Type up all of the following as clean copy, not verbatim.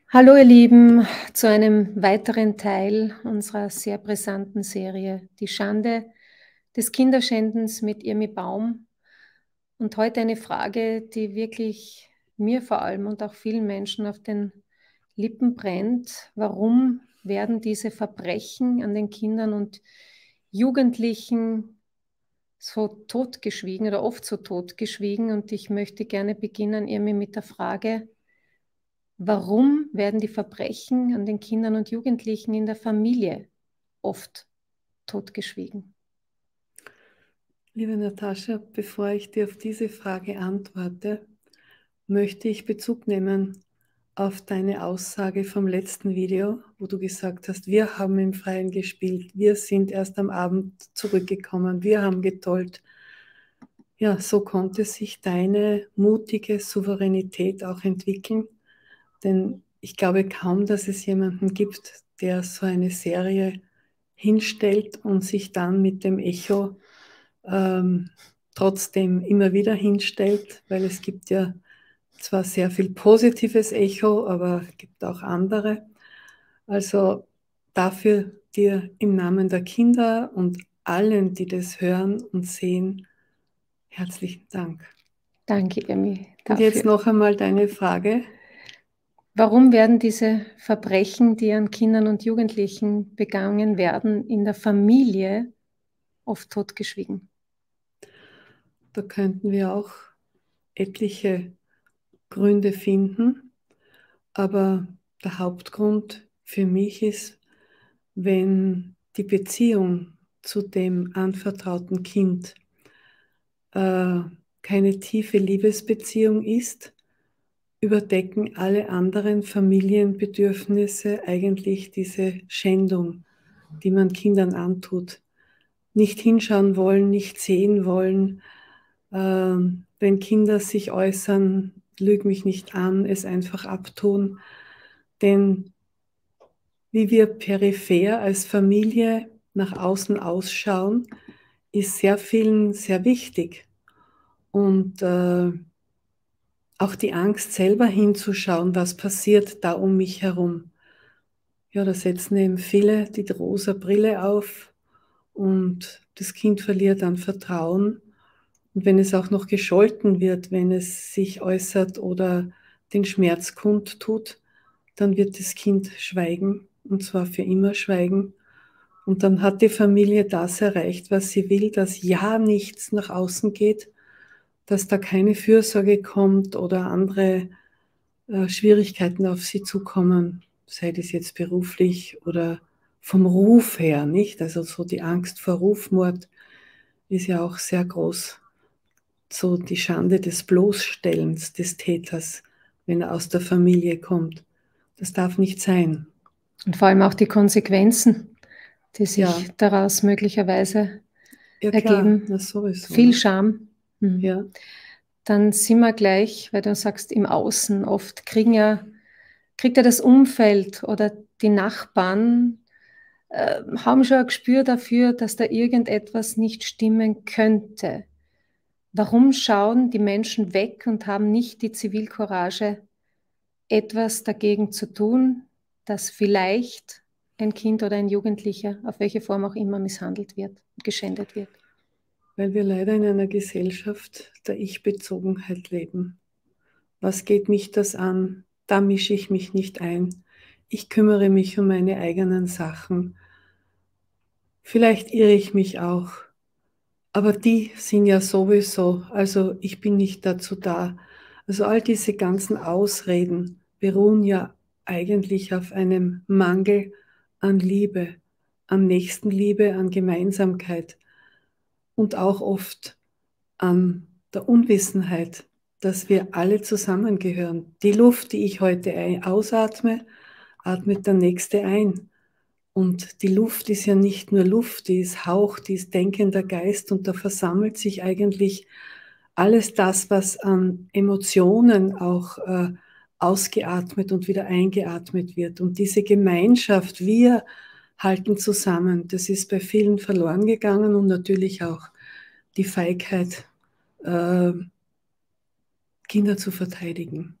Hallo ihr Lieben, zu einem weiteren Teil unserer sehr brisanten Serie Die Schande des Kinderschändens mit Irmi Baum. Und heute eine Frage, die wirklich mir vor allem und auch vielen Menschen auf den Lippen brennt. Warum werden diese Verbrechen an den Kindern und Jugendlichen so totgeschwiegen oder oft so totgeschwiegen? Und ich möchte gerne beginnen, Irmi, mit der Frage: Warum werden die Verbrechen an den Kindern und Jugendlichen in der Familie oft totgeschwiegen? Liebe Natascha, bevor ich dir auf diese Frage antworte, möchte ich Bezug nehmen auf deine Aussage vom letzten Video, wo du gesagt hast, wir haben im Freien gespielt, wir sind erst am Abend zurückgekommen, wir haben getollt. Ja, so konnte sich deine mutige Souveränität auch entwickeln, denn ich glaube kaum, dass es jemanden gibt, der so eine Serie hinstellt und sich dann mit dem Echo trotzdem immer wieder hinstellt, weil es gibt ja zwar sehr viel positives Echo, aber es gibt auch andere. Also dafür dir im Namen der Kinder und allen, die das hören und sehen, herzlichen Dank. Danke, Irmi, Und jetzt dafür. noch einmal deine Frage. Warum werden diese Verbrechen, die an Kindern und Jugendlichen begangen werden, in der Familie oft totgeschwiegen? Da könnten wir auch etliche Gründe finden, aber der Hauptgrund für mich ist, wenn die Beziehung zu dem anvertrauten Kind keine tiefe Liebesbeziehung ist, überdecken alle anderen Familienbedürfnisse eigentlich diese Schändung, die man Kindern antut. Nicht hinschauen wollen, nicht sehen wollen. Wenn Kinder sich äußern, lüg mich nicht an, es einfach abtun. Denn wie wir peripher als Familie nach außen ausschauen, ist sehr vielen sehr wichtig. Und auch die Angst, selber hinzuschauen, was passiert da um mich herum. Ja, da setzen eben viele die rosa Brille auf und das Kind verliert an Vertrauen. Und wenn es auch noch gescholten wird, wenn es sich äußert oder den Schmerz kundtut, dann wird das Kind schweigen, und zwar für immer schweigen. Und dann hat die Familie das erreicht, was sie will, dass ja nichts nach außen geht, dass da keine Fürsorge kommt oder andere Schwierigkeiten auf sie zukommen, sei das jetzt beruflich oder vom Ruf her, nicht? Also so die Angst vor Rufmord ist ja auch sehr groß. So die Schande des Bloßstellens des Täters, wenn er aus der Familie kommt. Das darf nicht sein. Und vor allem auch die Konsequenzen, die Ja, sich daraus möglicherweise ja klar, ergeben. na sowieso, Viel ne? Scham. Ja, Dann sind wir gleich, weil du sagst, im Außen. Oft kriegt ja das Umfeld oder die Nachbarn, haben schon ein Gespür dafür, dass da irgendetwas nicht stimmen könnte. Warum schauen die Menschen weg und haben nicht die Zivilcourage, etwas dagegen zu tun, dass vielleicht ein Kind oder ein Jugendlicher, auf welche Form auch immer, misshandelt wird, geschändet wird? weil wir leider in einer Gesellschaft der Ich-Bezogenheit leben. Was geht mich das an? Da mische ich mich nicht ein. Ich kümmere mich um meine eigenen Sachen. Vielleicht irre ich mich auch, aber die sind ja sowieso, also ich bin nicht dazu da. Also all diese ganzen Ausreden beruhen ja eigentlich auf einem Mangel an Liebe, an Nächstenliebe, an Gemeinsamkeit und auch oft an der Unwissenheit, dass wir alle zusammengehören. Die Luft, die ich heute ausatme, atmet der Nächste ein. Und die Luft ist ja nicht nur Luft, die ist Hauch, die ist denkender Geist und da versammelt sich eigentlich alles das, was an Emotionen auch ausgeatmet und wieder eingeatmet wird. Und diese Gemeinschaft, wir halten zusammen, das ist bei vielen verloren gegangen und natürlich auch die Feigheit, äh, Kinder zu verteidigen.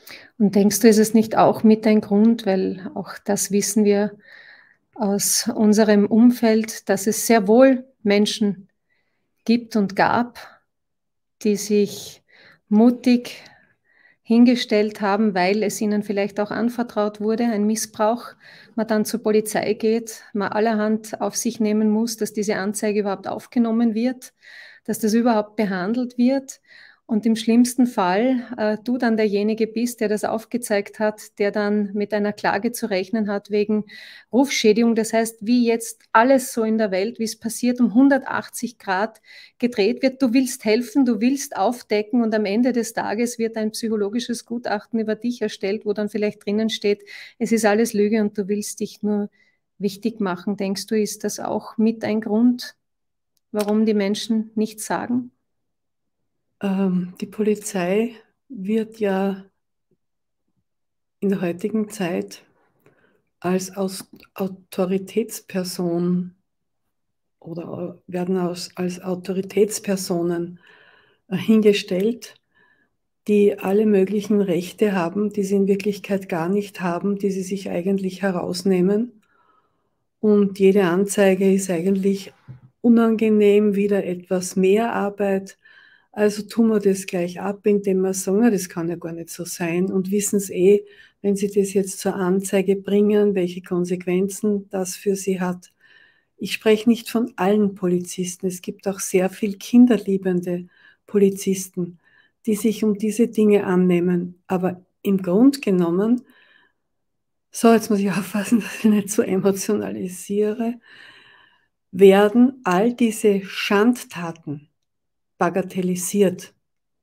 Und denkst du, ist es nicht auch mit ein Grund, weil auch das wissen wir aus unserem Umfeld, dass es sehr wohl Menschen gibt und gab, die sich mutig hingestellt haben, weil es ihnen vielleicht auch anvertraut wurde, ein Missbrauch, man dann zur Polizei geht, man allerhand auf sich nehmen muss, dass diese Anzeige überhaupt aufgenommen wird, dass das überhaupt behandelt wird und im schlimmsten Fall du dann derjenige bist, der das aufgezeigt hat, der dann mit einer Klage zu rechnen hat wegen Rufschädigung. Das heißt, wie jetzt alles so in der Welt, wie es passiert, um 180 Grad gedreht wird. Du willst helfen, du willst aufdecken und am Ende des Tages wird ein psychologisches Gutachten über dich erstellt, wo dann vielleicht drinnen steht, es ist alles Lüge und du willst dich nur wichtig machen. Denkst du, ist das auch mit ein Grund, warum die Menschen nichts sagen? Die Polizei wird ja in der heutigen Zeit als Autoritätsperson oder werden als Autoritätspersonen hingestellt, die alle möglichen Rechte haben, die sie in Wirklichkeit gar nicht haben, die sie sich eigentlich herausnehmen. Und jede Anzeige ist eigentlich unangenehm, wieder etwas mehr Arbeit. Also tun wir das gleich ab, indem wir sagen, na, das kann ja gar nicht so sein und wissen es eh, wenn sie das jetzt zur Anzeige bringen, welche Konsequenzen das für sie hat. Ich spreche nicht von allen Polizisten. Es gibt auch sehr viel kinderliebende Polizisten, die sich um diese Dinge annehmen. Aber im Grunde genommen, so jetzt muss ich aufpassen, dass ich nicht so emotionalisiere, werden all diese Schandtaten bagatellisiert.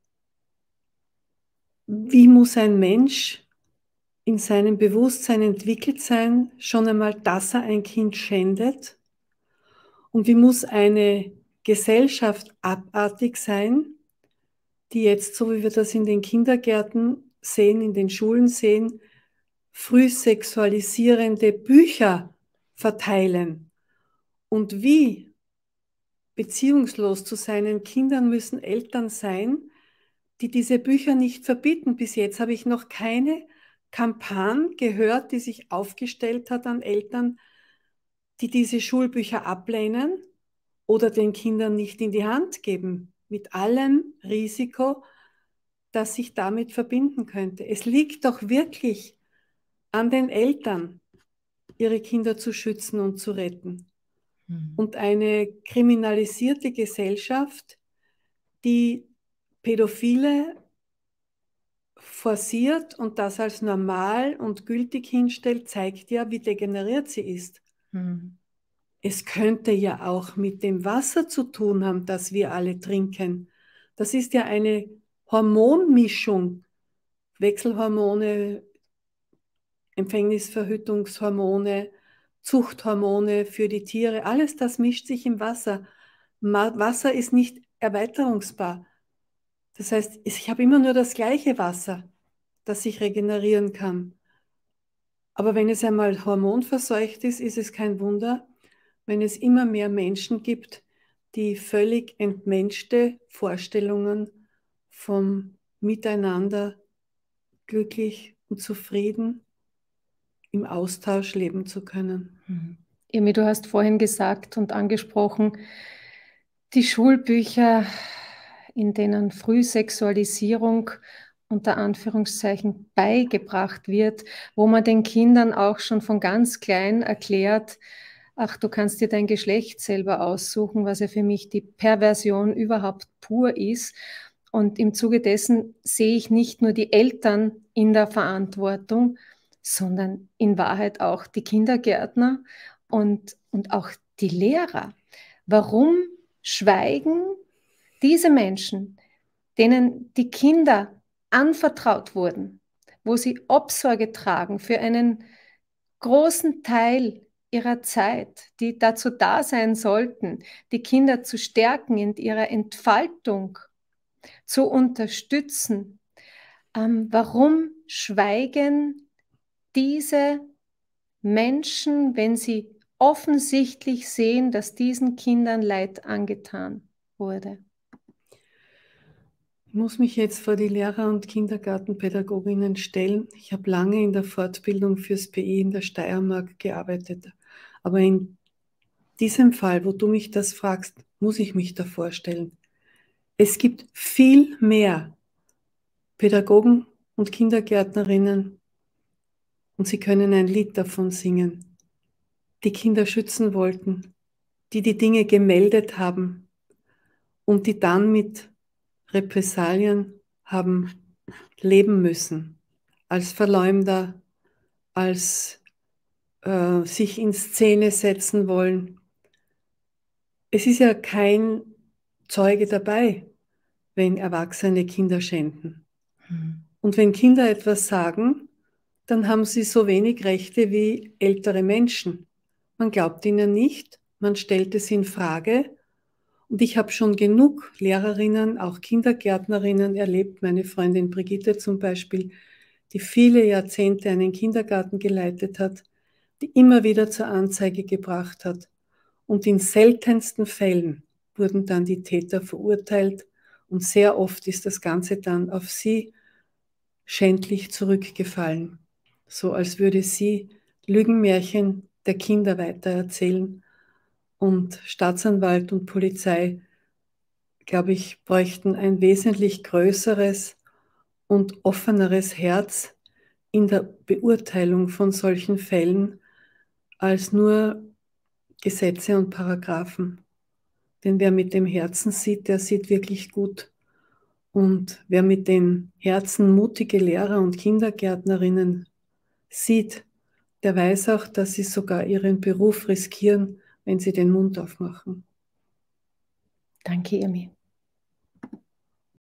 Wie muss ein Mensch in seinem Bewusstsein entwickelt sein, schon einmal, dass er ein Kind schändet? Und wie muss eine Gesellschaft abartig sein, die jetzt, so wie wir das in den Kindergärten sehen, in den Schulen sehen, früh sexualisierende Bücher verteilen? Und wie beziehungslos zu seinen Kindern müssen Eltern sein, die diese Bücher nicht verbieten? Bis jetzt habe ich noch keine Kampagne gehört, die sich aufgestellt hat an Eltern, die diese Schulbücher ablehnen oder den Kindern nicht in die Hand geben, mit allem Risiko, das sich damit verbinden könnte. Es liegt doch wirklich an den Eltern, ihre Kinder zu schützen und zu retten. Und eine kriminalisierte Gesellschaft, die Pädophile forciert und das als normal und gültig hinstellt, zeigt ja, wie degeneriert sie ist. Hm. Es könnte ja auch mit dem Wasser zu tun haben, das wir alle trinken. Das ist ja eine Hormonmischung. Wechselhormone, Empfängnisverhütungshormone, Zuchthormone für die Tiere, alles das mischt sich im Wasser. Wasser ist nicht erweiterungsbar. Das heißt, ich habe immer nur das gleiche Wasser, das sich regenerieren kann. Aber wenn es einmal hormonverseucht ist, ist es kein Wunder, wenn es immer mehr Menschen gibt, die völlig entmenschte Vorstellungen vom Miteinander glücklich und zufrieden im Austausch leben zu können. Irmi, du hast vorhin gesagt und angesprochen, die Schulbücher, in denen Frühsexualisierung unter Anführungszeichen beigebracht wird, wo man den Kindern auch schon von ganz klein erklärt, ach, du kannst dir dein Geschlecht selber aussuchen, was ja für mich die Perversion überhaupt pur ist. Und im Zuge dessen sehe ich nicht nur die Eltern in der Verantwortung, sondern in Wahrheit auch die Kindergärtner und auch die Lehrer. Warum schweigen diese Menschen, denen die Kinder anvertraut wurden, wo sie Obsorge tragen für einen großen Teil ihrer Zeit, die dazu da sein sollten, die Kinder zu stärken, in ihrer Entfaltung zu unterstützen? Warum schweigen diese Menschen, wenn sie offensichtlich sehen, dass diesen Kindern Leid angetan wurde? Ich muss mich jetzt vor die Lehrer und Kindergartenpädagoginnen stellen. Ich habe lange in der Fortbildung fürs PI in der Steiermark gearbeitet. Aber in diesem Fall, wo du mich das fragst, muss ich mich da vorstellen. Es gibt viel mehr Pädagogen und Kindergärtnerinnen und sie können ein Lied davon singen, die Kinder schützen wollten, die die Dinge gemeldet haben und die dann mit Repressalien haben leben müssen, als Verleumder, als sich in Szene setzen wollen. Es ist ja kein Zeuge dabei, wenn Erwachsene Kinder schänden. Und wenn Kinder etwas sagen, dann haben sie so wenig Rechte wie ältere Menschen. Man glaubt ihnen nicht, man stellt es in Frage. Und ich habe schon genug Lehrerinnen, auch Kindergärtnerinnen erlebt, meine Freundin Brigitte zum Beispiel, die viele Jahrzehnte einen Kindergarten geleitet hat, die immer wieder zur Anzeige gebracht hat. Und in seltensten Fällen wurden dann die Täter verurteilt und sehr oft ist das Ganze dann auf sie schändlich zurückgefallen, so als würde sie Lügenmärchen der Kinder weitererzählen. Und Staatsanwalt und Polizei, glaube ich, bräuchten ein wesentlich größeres und offeneres Herz in der Beurteilung von solchen Fällen als nur Gesetze und Paragraphen. Denn wer mit dem Herzen sieht, der sieht wirklich gut. Und wer mit den Herzen mutige Lehrer und Kindergärtnerinnen sieht, der weiß auch, dass sie sogar ihren Beruf riskieren, wenn sie den Mund aufmachen. Danke, Irmi.